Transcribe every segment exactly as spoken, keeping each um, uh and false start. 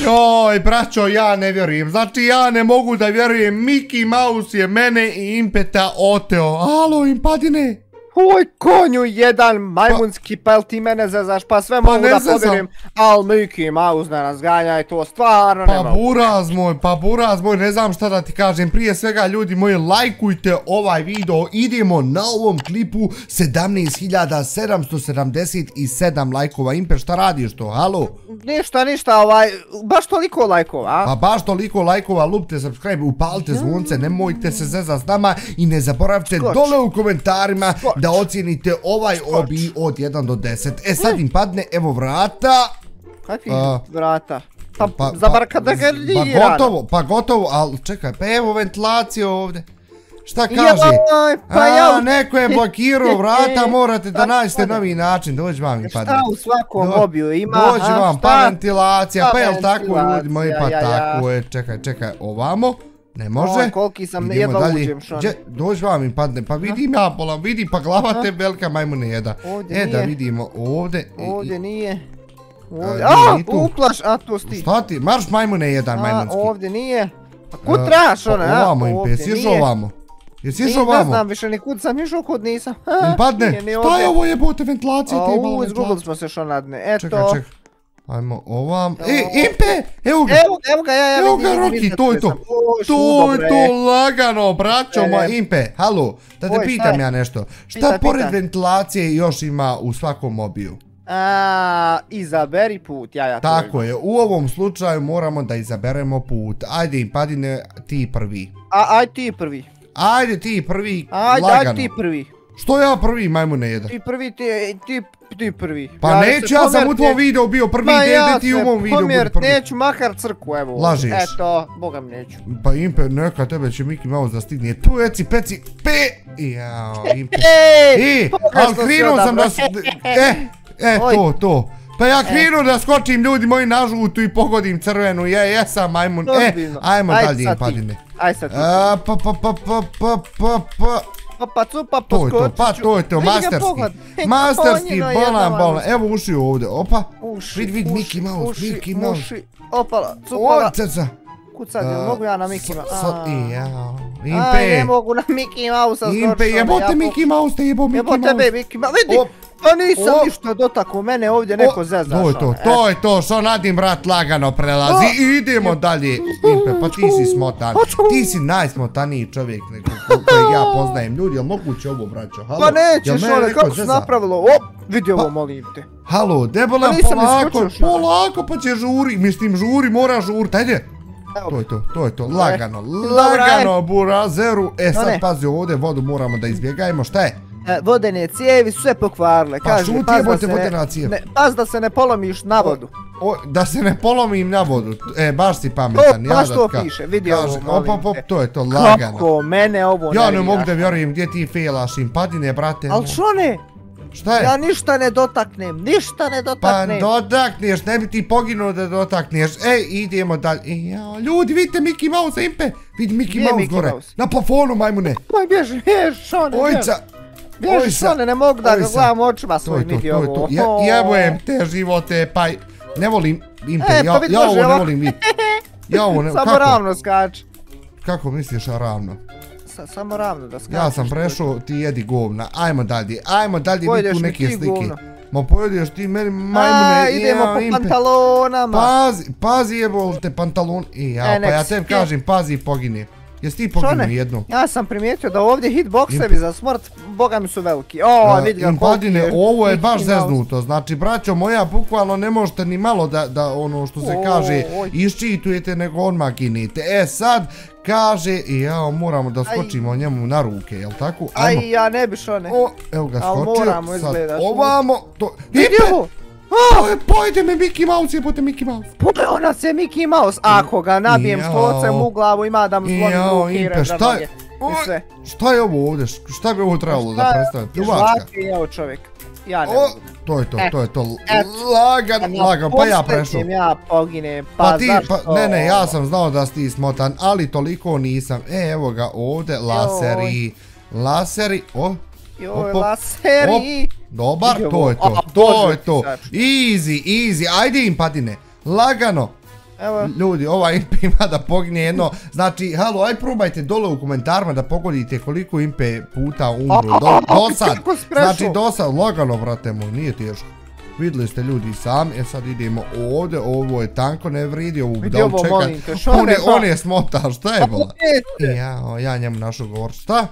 Joj, braćo, ja ne vjerujem. Znači, ja ne mogu da vjerujem. Mickey Mouse je mene i Impeta oteo. Alo, Impadine. Oj, konju jedan majmunski, pa jel ti mene zezaš, pa sve mogu da povjerujem, al Mickey Mouse ne nas ganja i to stvarno ne mogu. Pa buraz moj, pa buraz moj, ne znam šta da ti kažem, prije svega ljudi moji, lajkujte ovaj video, idemo na ovom klipu sedamnaest hiljada sedamsto sedamdeset sedam lajkova. Impe, šta radiš to, halo? Ništa, ništa, ovaj, baš toliko lajkova, a? Pa baš toliko lajkova, lupte subscribe, upalite zvonce, nemojte se zezat s nama i ne zaboravite dole u komentarima da ocijenite ovaj obi od jedan do deset. E sad im padne, evo vrata. Kakvi vrata? Pa zabar da ga nije rada. Pa gotovo, pa gotovo, ali čekaj, pa evo ventilacija ovdje. Šta kaže? A, neko je blokirao vrata, morate da nađete novi način, dođi vam im padne. Šta u svakom obiju ima? Dođi vam, pa ventilacija, pa jel tako ljudi moji, pa tako je, čekaj, čekaj, ovamo. Ne može. Koliki sam, jedva uđem šone. Dođi vam im padne, pa vidim ja pola, vidi pa glava te velika majmune jeda. E da vidimo ovdje. Ovdje nije. A, uplaš, a to sti. Šta ti, marš majmune jedan majmunski. Ovdje nije. A kud trebaš ona, a? Ovamo im pe, sišao ovamo. Jesi išao ovamo? Ne znam više ni kud sam išao, kud nisam. Im padne, šta je ovo jebote ventilacija? Uuu, izgubili smo se šonadne, eto. Čekaj, čekaj. Ajmo ovam. E, Impe! Evo ga! Evo ga, ja, ja vidim. Evo ga, Rocky, to je to. To je to lagano, braćo moj. Impe, halo, da te pitam ja nešto. Šta pored ventilacije još ima u svakom mobiju? Izaberi put, ja ja to Tako je, u ovom slučaju moramo da izaberemo put. Ajde Impadine, ti prvi. Ajde ti prvi. Ajde ti prvi, lagano. Ajde ti prvi. Što ja prvi, majmune jedan? Ti prvi, ti prvi. Pa neću, ja sam u tvom videu bio prvi, gdje ti u mom videu budi prvi. Neću, makar crku, evo. Lažiš. Eto, boga mi neću. Pa Impe, neka tebe će Mickey Mouse da stigne. Tu eci, peci, pe! Jao, Impe. Ej, ali krenuo sam da... E, e, to, to. Pa ja krenuo da skočim ljudi moji na žutu i pogodim crvenu, je, jesam majmun. E, ajmo dalje Impadine. Ajde sad ti. Pa, pa, pa, pa, pa, pa, pa. Pa cupa poskočiću. Pa to je to, masterski. Masterski, bolan, bolan. Evo uši ovdje, opa. Vid, vid, Mickey Mouse, Mickey Mouse. Opala, cupala. Oceca. Kud sad, jel mogu ja na Mickey Mouse? Jao, Impe. Aj, ne mogu na Mickey Mouse. Impe, jebote Mickey Mouse, te jebo Mickey Mouse. Jebo tebe Mickey Mouse, vidi. Pa nisam ništa dotakao, mene ovdje neko zezaš. To je to, to je to, što nadim brat lagano prelazi i idemo dalje. Impe, pa ti si smotan, ti si najsmotaniji čovjek kojeg ja poznajem. Ljudi, jel moguće ovo, braćo? Pa nećeš one, kako si napravilo? Op, vidi ovo, molim te. Halo, debola, polako, polako, pa će žuri, mislim žuri, mora žurit, ajde. To je to, to je to, lagano, lagano burazeru. E sad pazi ovdje, vodu moramo da izbjegajmo, šta je? Vodene cijevi su sve pokvarile. Pa šuti jebote vodena cijev. Paz da se ne polomiš na vodu. Da se ne polomim na vodu. E, baš si pametan. To, baš to piše, vidi ovo, molim te. To je to, lagano. Kako mene ovo ne Ja ne mogu da vjerujem gdje ti failaš Impadine, brate. Al što ne? Šta je? Ja ništa ne dotaknem, ništa ne dotaknem. Pa dotakneš, ne bi ti poginuo da dotakneš. Ej, idemo dalje. Ljudi, vidite Mickey Mouse, Impe. Vidi Mickey Mouse gore. Na plafonu, majmune. Oj, bježi, bježi, šone. Ojca. Bježi, šone, ne mogu da ga gledam očima svojim, vidi ovo. Jebujem te živote, pa ne volim Impe, ja ovo ne volim vidjeti. Ja ovo ne, kako? Samo ravno skač. Kako misliš ravno? Samo ravno da skačeš. Ja sam prešao, ti jedi govna. Ajmo dalje, ajmo dalje, vidi tu neke slike. Ma pojedeš ti meni majmune. Idemo po pantalonama. Pazi, pazi jebol te pantalon. Ja, pa ja tebi kažem, pazi pogine. Jesi ti poginuo jednu? Ja sam primijetio da ovdje hitboxevi za smrt, boga mi su veliki. O, vidi ga koliko je. Ovo je baš zeznuto. Znači, braćo moja, bukvalno ne možete ni malo da ono što se kaže iščitujete, nego odmah ginete. E sad, kaže, jao, moramo da skočimo njemu na ruke, jel tako? Aj, ja ne biš one. Evo ga skočio. Ali moramo izgledaš. Ovamo, to... Vidi ovo! Pojede me Mickey Mouse, jebote Mickey Mouse. Pojeo nas je Mickey Mouse. Ako ga nabijem stolcem u glavu, ima da mu slomim ruke i reža noge. I sve. Šta je ovo ovdje? Šta bi ovo trebalo da predstaviti? Pljuvačka. Žvaki je ovo čovjek. Ja ne mogu. To je to, to je to. Lagan, lagan, pa ja prešao. Ja poginem, pa zašto? Ne, ne, ja sam znao da si ti smotan, ali toliko nisam. E, evo ga ovdje, laseri. Laseri, o. Joj, laseri. Dobar, to je to, to je to. Easy, easy, ajde Impadine. Lagano. Evo. Ljudi, ova Impe ima da pogne jedno. Znači, halo, aj probajte dole u komentarima da pogodite koliko Impe puta umru. Do sad. Znači, do sad. Lagano, brate moj, nije teško. Vidjeli ste ljudi sami, e sad idemo ovdje, ovo je tanko, ne vridi, ovu budalu čekat. On je smotao, šta je bola? Ja, ja njemu našao govor, šta?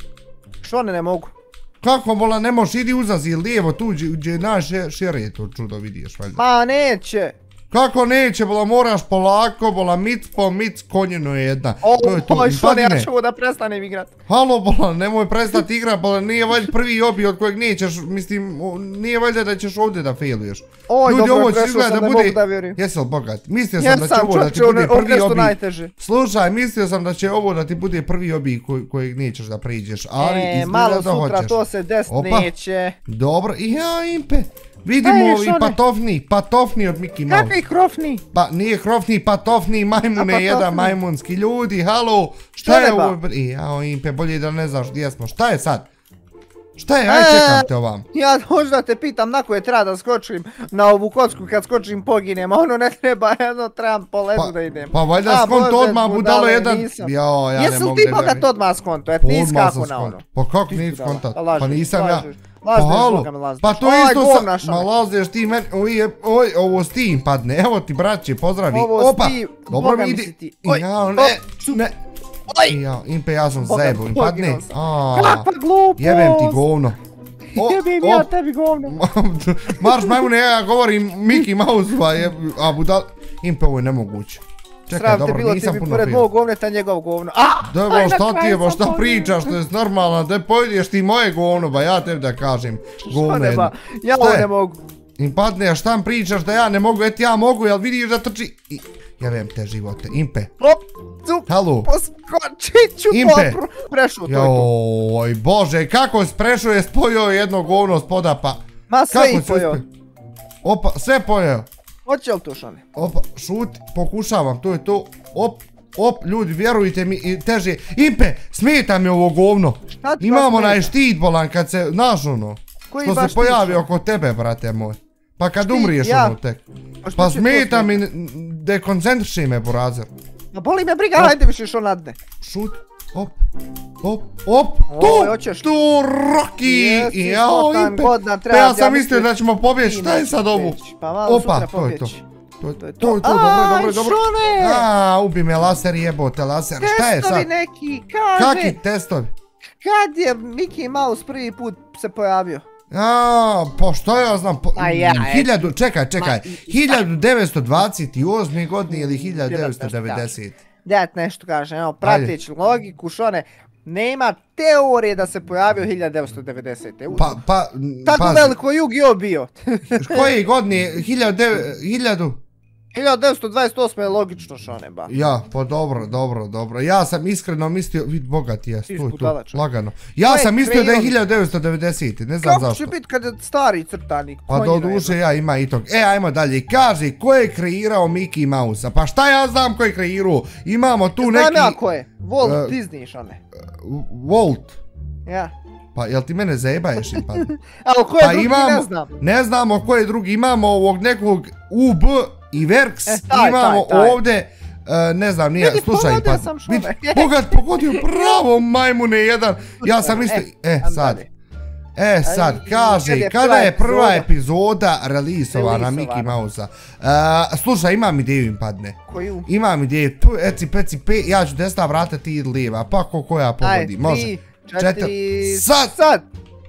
Šone ne mogu. Kako bola, ne možeš, idi uzazi lijevo tu gdje naš šere to čudo vidiš valjda. Ma neće. Kako neće, bola, moraš polako, bola, mic po mic, konjeno je jedna. Oj, Šone, ja ću da prestanem igrat. Halo, bola, nemoj prestati igrat, bola, nije valjda prvi obi od kojeg nećeš, mislim, nije valjda da ćeš ovdje da failuješ. Oj, dobro, prešao sam, ne mogu da vjerujem. Jesi li bogat? Mislio sam da će ovo da ti bude prvi obi. Slušaj, mislio sam da će ovo da ti bude prvi obi kojeg nećeš da priđeš, ali izgleda da hoćeš. E, malo sutra to se dest neće. Dobro, i ja, Impe. Vidimo i patofni, patofni od Mickey Mouse. Kakvi hrofni? Pa nije hrofni, patofni, majmune jedan majmunski. Ljudi, halo, šta je ovo? Jao, Impe, bolje da ne znaš gdje smo. Šta je sad? Šta je, aj čekam te ovam. Ja možda te pitam na koje treba da skočim na ovu kocku, kad skočim poginem, a ono ne treba, jedno trebam po ledu da idem. Pa valjda skonto odmah budalo jedan. Jao, ja ne mogu da Jesu ti bogat odmah skonto, et nisi kako na ono. Pa kako nisi skontat? Pa nisam ja. Pa Lažneš halo, Boga me lažneš. pa to isto sam, ma lažneš ti meni, oj, ovo s tim padne, evo ti braće, pozdravi, opa, dobro mi idi, jao, ne, ne, jao, Impe, ja sam zajebo, im padne, aaa, kakva glupost, jebem ti govno, jebim ja tebi govno, marš majmune, ja govorim Mickey Mouse, a budal, Impe, ovo je nemoguće. Čekaj, dobro, nisam puno film. Pored mojeg govneta njegov govno. Da, ba, šta ti je, ba, šta pričaš, to je normalno, da pojedeš ti moje govno, ba, ja tebi da kažem, govno jedno. Ja ovo ne mogu. Im padne, a šta mi pričaš da ja ne mogu, et ja mogu, jel vidiš da trči... Ja vem te živote, Impe. Hop, cup, halo. Poskočit ću, prešao to je to. Joj, bože, kako si prešao je spojio jedno govno spoda, pa... Ma sve i pojeo. Opa, sve pojeo. Hoće li to, Šone? Opa, šuti, pokušavam, to je to, op, op, ljudi, vjerujte mi, teže, Impe, smeta mi ovo govno, imamo onaj štit bolan kad se, znaš ono, što se pojavi oko tebe, brate moj, pa kad umriješ ono tek, pa smeta mi, dekoncentriši me, burazer. Ma boli me briga, hajde više što nadne. Šuti, op, op, op, tu, tu, Rocky, jao, Impe, pa ja sam mislio da ćemo pobjeći, šta je sad ovu? Opa, to je to. To je to, dobro, dobro, dobro. Aaaa, ubi me laser, jebote laser, šta je sad? Testovi neki, kaže. Kakvi testovi? Kad je Mickey Mouse prvi put se pojavio? Aaaa, pa što ja znam, hiljadu, čekaj, čekaj, hiljadu devetsto dvadeset osme godine ili hiljadu devetsto devedesete? Da ti nešto kažem, evo, prateći logiku, Šone, nema teorije da se pojavio hiljadu devetsto devedesete. Pa, pa, tako veliko Yu-Gi-Oh bio. Koje godine, hiljadu? hiljadu devetsto dvadeset osme je logično, Šone, ba. Ja, pa dobro, dobro, dobro. Ja sam iskreno mislio, vid bogat je, tu, tu, lagano. Ja sam mislio da je hiljadu devetsto devedesete, ne znam zašto. Kako će biti kad je stari crtani? Pa do duše ja ima i tog. E, ajmo dalje, kaži, ko je kreirao Mickey Mouse-a? Pa šta ja znam ko je kreirao? Imamo tu neki... Znam ja ko je, Walt Disney, Šone. Walt? Ja. Pa jel ti mene zajebaješ im padne? Ali ko je drugi ne znam. Ne znamo ko je drugi, imamo ovog nekog U B i Verks, imamo ovdje, ne znam, nije, slušaj im padne. Bogat, pogodio pravo majmune jedan, ja sam mislio, e sad, e sad, kaži, kada je prva epizoda relisovana Mickey Mouse-a? Slušaj, imam ideju im padne. Koju? Imam ideju, eci, peci, pe, ja ću desna vrata, ti idi lijeva, pa ko ja pogodi, može. Četiri, sad! Sad!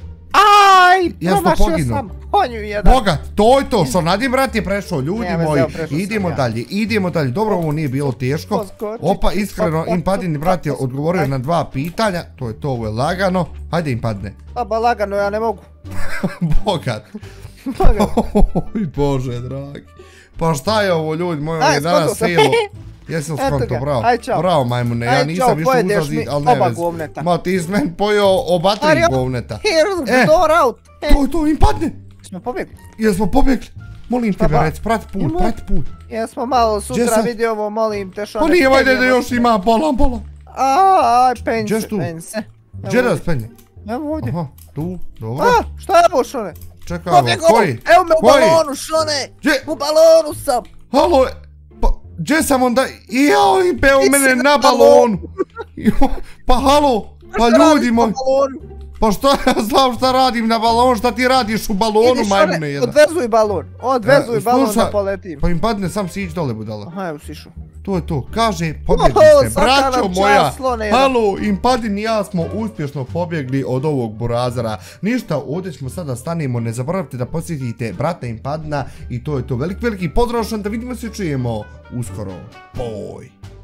Aj, promašio sam konju jedan. Bogat, to je to, što nadim brat je prešao, ljudi moji, idemo dalje, idemo dalje, dobro ovo nije bilo teško. Opa, iskreno, Impadini brat je odgovorio na dva pitanja, to je to, ovo je lagano, hajde Impadne. Aba lagano, ja ne mogu. Bogat. Oj bože dragi, pa šta je ovo ljudi moji, on je danas silo. Jesi li skonto, bravo, bravo majmune, ja nisam više uzazit, ali ne vezi. Ma ti si meni pojeo oba tri govneta. Here's the door out. To je to, im padne. Smo pobjegli. Jesmo pobjegli? Molim te rec, prati put, prati put. Jesmo malo sutra vidi ovo, molim te što ne. Pa nije vajde da još ima pola, pola. Aj, pense, pense. Gdje da spenje? Evo ovdje. Aha, tu, dobro. A, šta je ovo, Šone? Čekaj, ovo, koji? Evo me u balonu, Šone. U balonu sam. Halo, Gdje sam onda, jao Impe, u mene na balonu. Pa halo, pa ljudi moji. Pa što ja znam šta radim na balonu, šta ti radiš u balonu, majmune jedan. Odvezuj balon, odvezuj balon da poletim. Pa im padne, sam si ići dole budala. Aha, evo sišu. To je to, kaže, pobjegli ste, braćo moja, halo, Impadin i ja smo uspješno pobjegli od ovog burazara. Ništa, ovdje ćemo sada stanemo, ne zaboravite da posjetite brata Impadina i to je to. Veliki, veliki pozdrav, da vidimo se, čujemo uskoro. Boj.